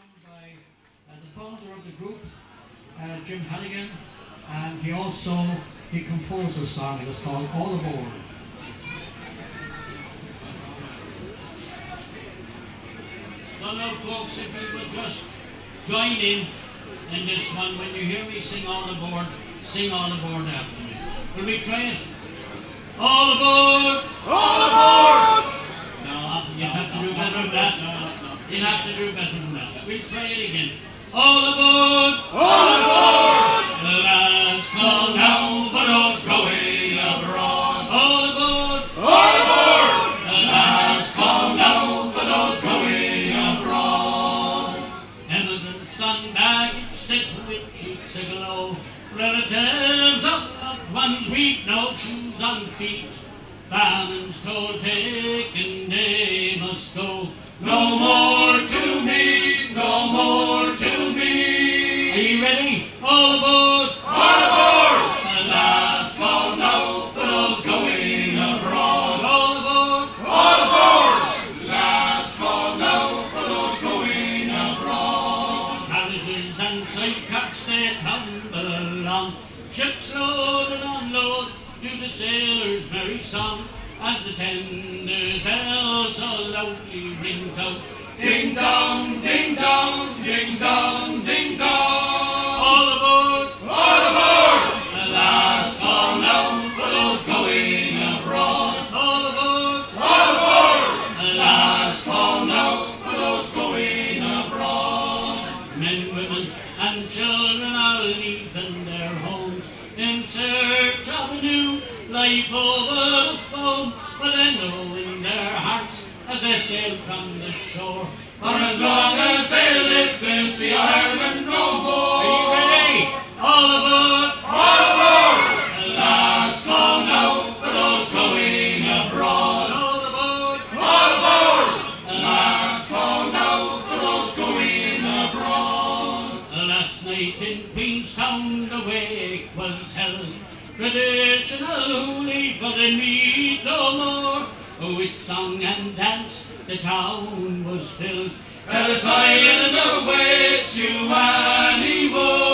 sung by the founder of the group, Jim Halligan, and he composed a song. It was called All Aboard. So now folks, if you would just join in this one, when you hear me sing All Aboard after me. Will we try it? All aboard! All aboard! No, you have to do better than that. You have to do better than that. We'll try it again. All aboard! All aboard! The last call now for those going abroad. All aboard! All aboard! The last call now for those going abroad. Emigrants on baggage sick with cheeks aglow. Relatives of loved ones weep, no shoes on feet. Famine's toll taken, they must go. No more to me, no more to me. Are you ready? All aboard! All aboard! The last call now for those going abroad. All aboard! All aboard! Last call now for those going abroad. Carriages and sidecars they tumble along. Ships load and unload to the sailors' merry song, as the tender bell so loudly rings out. Ding dong, ding dong, ding dong, ding dong. All aboard! All aboard! The last call now for those going abroad. All aboard! All aboard! The last Call now for those going abroad. men, women, and children all leaving their homes in search of a new life over the foam, but they know in their hearts as they sail from the shore, For as long as they live, they'll see Ireland no more. Are you ready? All aboard! All aboard! The Last call now for those going abroad. All aboard! All aboard! Last call now for those going abroad. Last night in Queenstown the wake was held, traditional holy, for they meet no more. With song and dance the town was filled, As Ireland awaits you anywhere.